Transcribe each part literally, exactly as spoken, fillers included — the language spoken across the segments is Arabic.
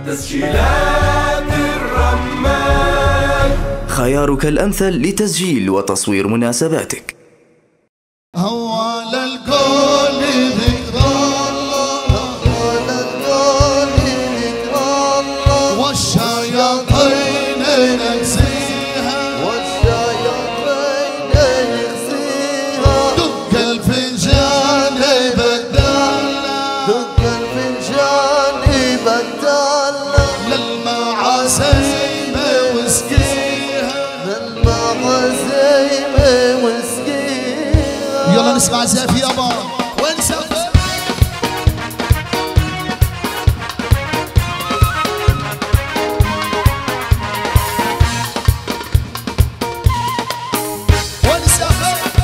تسجيلات الرمان، خيارك الأمثل لتسجيل وتصوير مناسباتك. أول الكون ذكر الله، أول الكون ذكر الله، والشياطين نكسيها، والشياطين نكسيها. دق الفنجان بدالنا، دق الفنجان بدالنا، للمعازيم وسقيها، للمعازيم وسقيها. يلا نسمع زاف يابا. وين زاف؟ وين زاف؟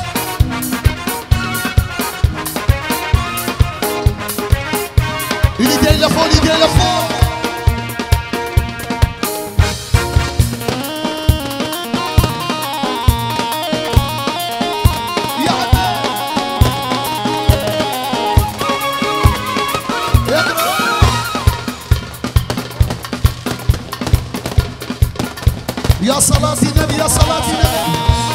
ايدين لفوق، ايدين لفوق. يا صلاة النبي، يا صلاة النبي.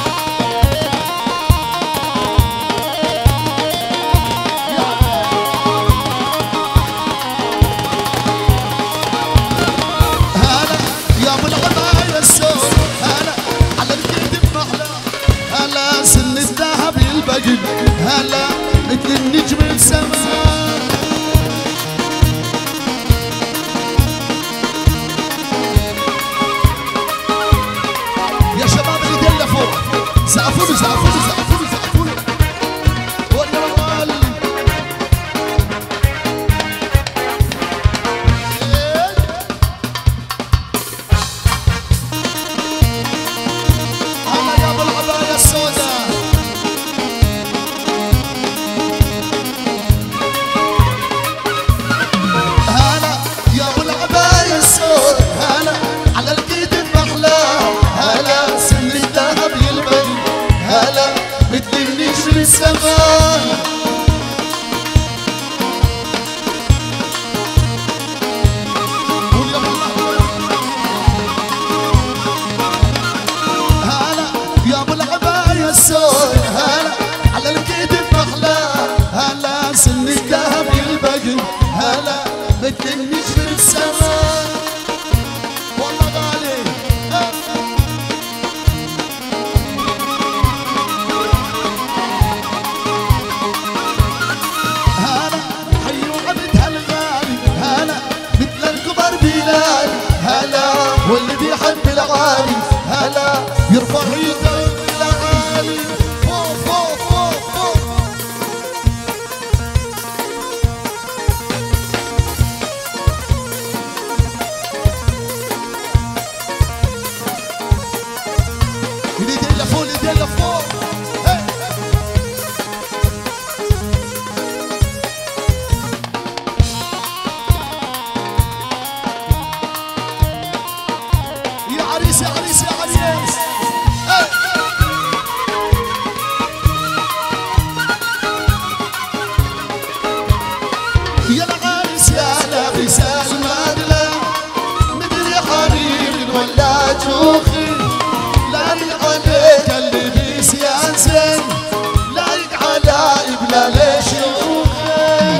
هلا يا ابو العباية السود، هلا على الكتف محلى، هلا سن الذهب البقل، هلا مثل النجم السماء. زعفوني زعفوني زعفوني زعفوني ويا الوال. هلا يا ابو العباية السوداء. هلا يا ابو العباية السوداء، هلا على الكتف محلى، هلا سن الذهب يلبس، هلا مثل النجم السماء. هلا يا ابو العباية السود، هلا على الكتف محلى، هلا سن الذهب يلبق، هلا مثل النجم السماء. والله غالي. هلا واللي بيحب العالي، هلا يرفع يده للعالي فوق فوق فوق فوق. ايدين لفوق، ايدين لفوق. يا عريس يا عريس يا عريس. يا العريس يا لابس المدلة، مدري حرير ولا جوخي، لايق عليك اللبس يا زين، لايق على ابن الشيوخي.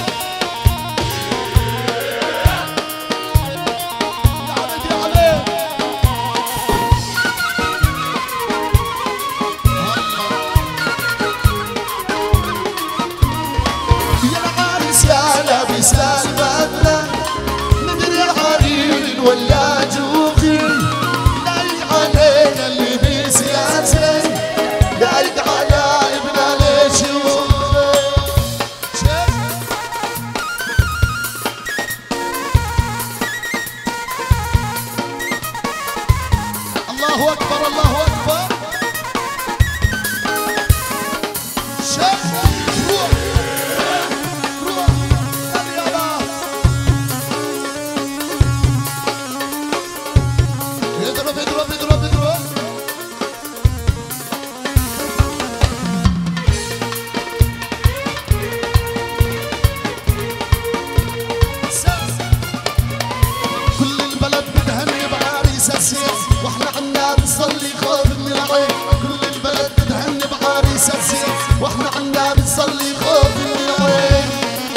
لابس البدلة، مدري حرير ولا جوخي، لايق علينا اللبس يا زين، لايق على ابن الشيوخي. الله اكبر الله اكبر. شيخ روح روح. اضرب اضرب اضرب اضرب. العين كل البلد بتهني بعريس الزين واحنا عنا بنصلي خوف من العين.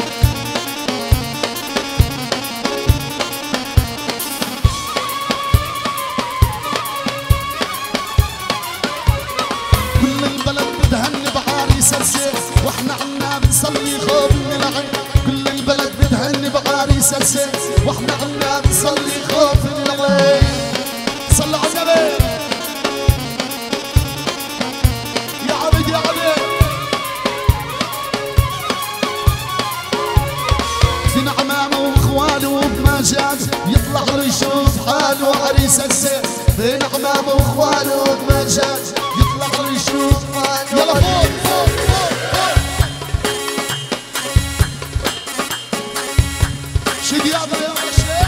كل البلد بتهني بعريس الزين واحنا عنا بنصلي خوف من العين. كل البلد بتهني بعريس الزين واحنا عنا بنصلي خوف من العين. صلوا على النبي يا عبد يا عبد. فينا عمامه واخواله وبمجال يطلع يشوف حاله عريس الزين. فينا عمامه واخواله وبمجال يطلع يشوف حاله. يلا فوق فوق فوق فوق. شد يا عبد يا شيخ.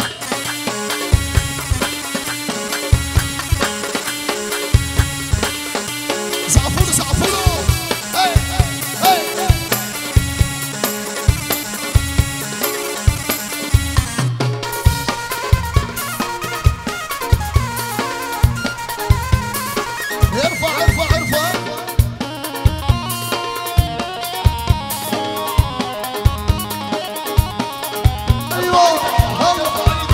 زعفوله زعفوله. هي هي ارفع ارفع ارفع. ايوه هلا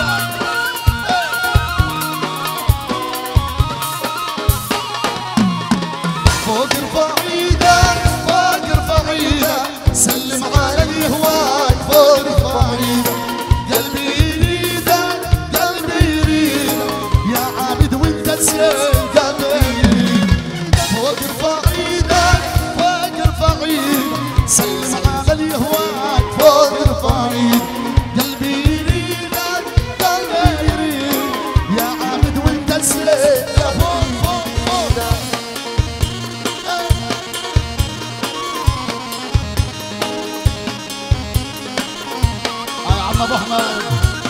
فوق ارفع ايدك فوق ارفع ايدك سلم على اللي هواك فوق ارفع ايدك. قلبي يريدك قلبي يريدك يا عابد وانت تسير قلبي يريدك. فوق ارفع ايدك فوق ارفع ايدك سلم على اللي هواك فوق ارفع ايدك. قلبي يريدك قلبي يريدك يا عابد وانت تسير يا فوق فوق فوق. يا عم ابو احمد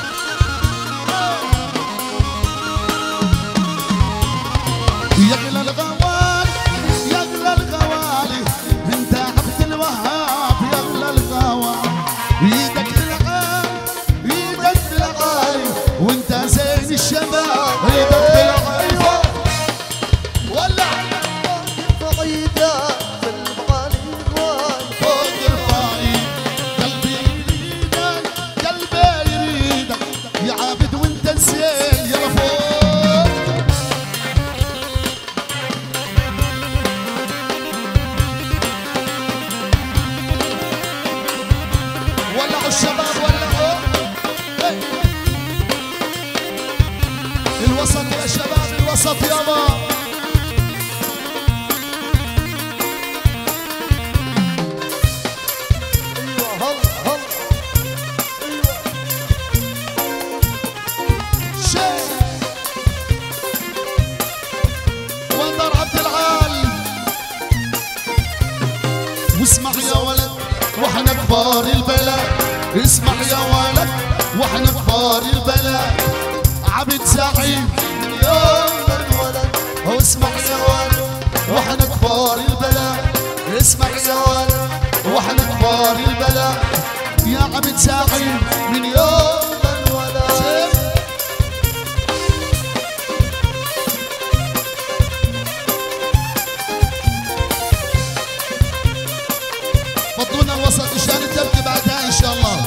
يغلى الغوالي يغلى الغوالي انت عبد الوهاب يغلى الغوالي. ايدك بالعالي ايدك بالعالي وانت زين الشباب. ايدك بالعالي فوق ولع فوق ايدك بالعالي فوق ارفع ايدك. قلبي يريدك قلبي يريدك يا عابد وانت زين. يلا فوق ولعوا الشباب ولعوا. هي. الوسط يا شباب الوسط يابا. ايوه هلا هلا ايوه شيخ وندر عبد العال. واسمع يا ولد واحنا كبار البلد. اسمع يا ولد واحنا كبار البلد. عبد زعيم يوم الولد. واسمع يا ولد واحنا كبار البلد. اسمع يا ولد واحنا كبار البلد. يا عبد زعيم من يوم الولد. فضونا الوسط مشان التبكي بعدها ان شاء الله.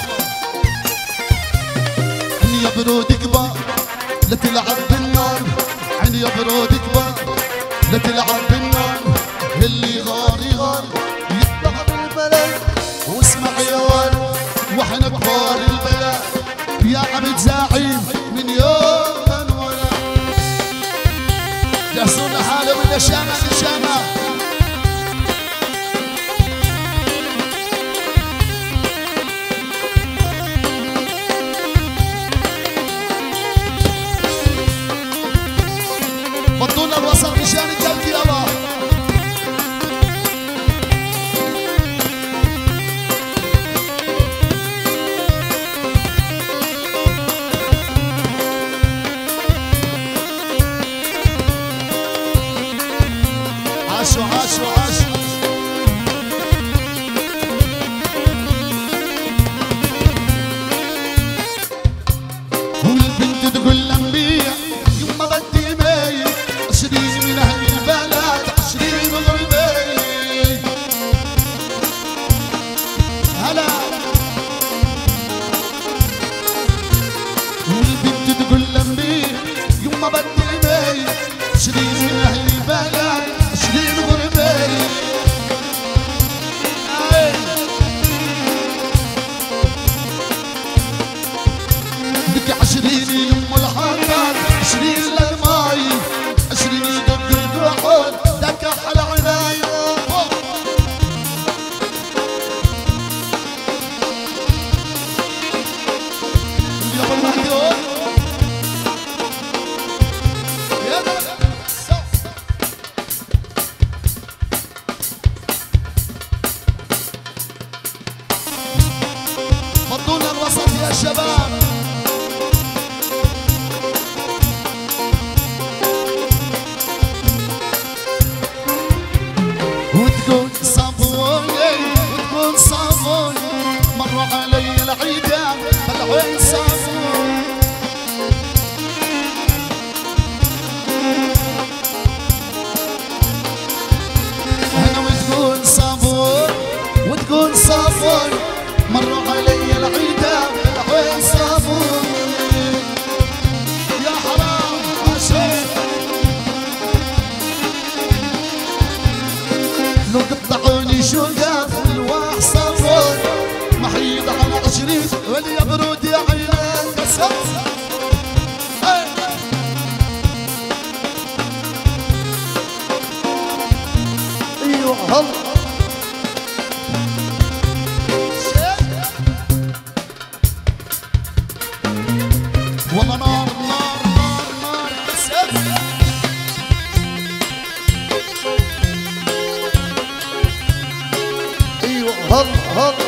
عيني يا برود كبار لا تلعب بالنار. عيني يا برود كبار لا تلعب بالنار. اللي غار يغار يطلع بالبلد. واسمع يا ولد واحنا كبار البلد. يا عبد زعيم من يوم الولد. جهزوا لنا حاله من الشامة للشامة. فضونا الوسط مشان التلقي يلا. وين صابون هنا وتقول صابون وتقول صابون مروا علي العيدة وين صابون يا حرام عشان لو قطعوني شوقات الواح صابون محيد على عشرين واليا برود يا عينان كسر ايوه هلا والله نار نار نار نار كسر ايوه هلا هلا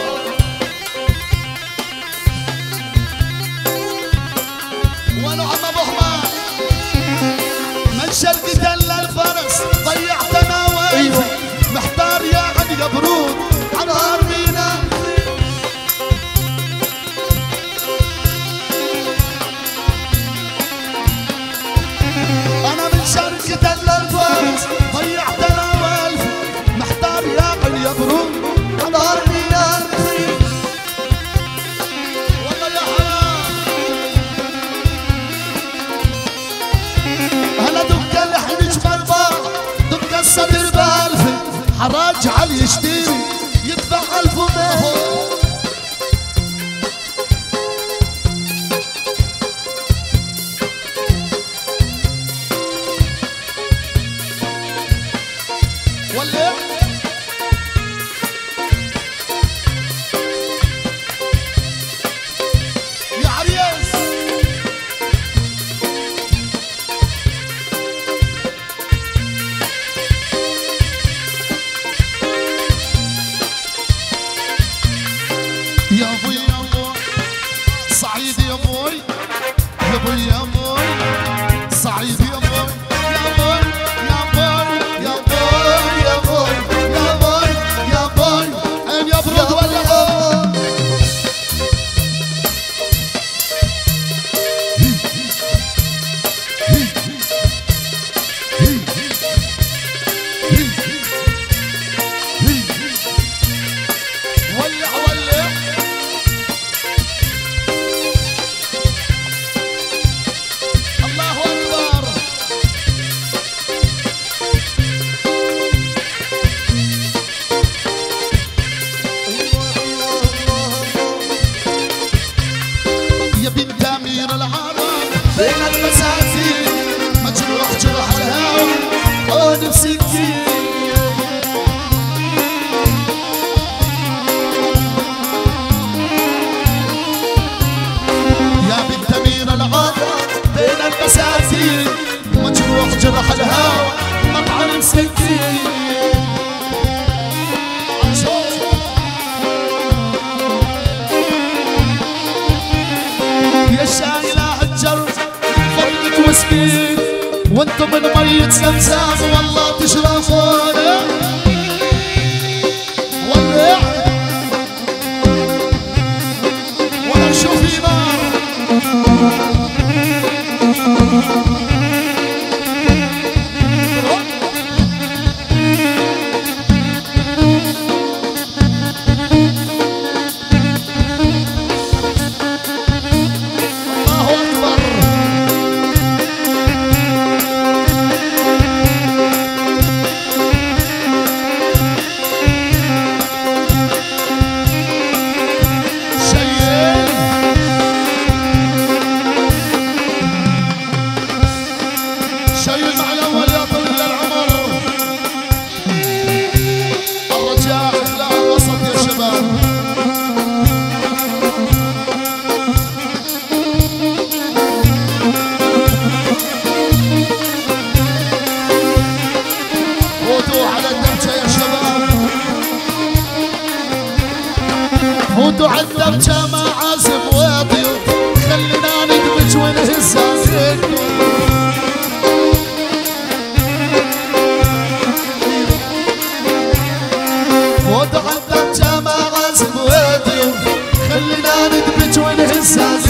ولو عم ابو حماد من شرقة للفرس ضيعتنا وين محتار يا عد يا برود على هرمينا انا من شرقة للفرس ضيعتنا والف محتار يا عد يا برود على هرمينا والله يا حرام هلا دق الحنج بالباع دق الصدر بألف حراج علي يشتري يدفع ألف ومئة ولا يا عريس يا ابوي يا ابوي صعيد يا ابوي يا ابوي يا ابوي صعيد يا ابوي يا ابوي يا ابوي يا ابوي يا ابوي يا ابوي يا ابوي عين يا برود ولا ولع ولع الله أكبر يا بنت أمير العرب بين المساتين مجروح جرح الهوى عود بسكين يا بنت أمير العرب بين المساتين مجروح جرح الهوى مطعن بسكين يا شايلة الجر فضلك وسكين وانتم من ميت زمزم والله تشرفونا ولع ولا شوفي نار الله أكبر شيء شيء مع الأول يا طويل العمر الرجاء إخلاع الوسط يا شباب فوتوا على الدبجة يا شباب فوتوا على الدبجة مع عازم وضيوف خلينا ندمج ونهز عزيزنا فوتوا على الدبجة مع عازم وضيوف خلينا ندمج ونهز عزيزنا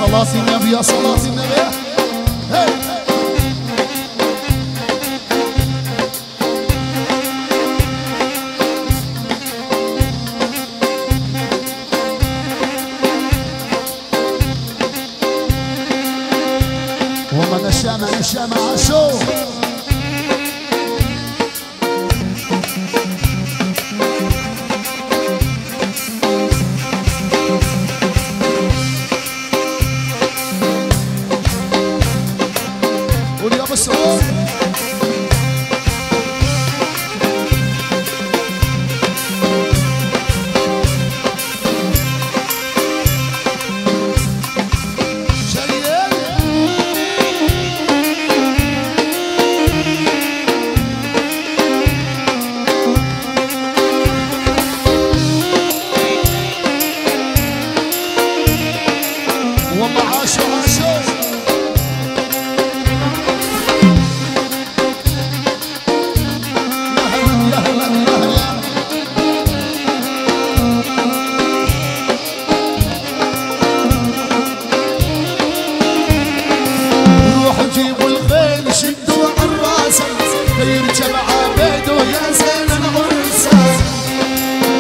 صلاة النبي يا صلاة النبي. هي والله نشامة نشامة عاشو. قول يا ابو سعود.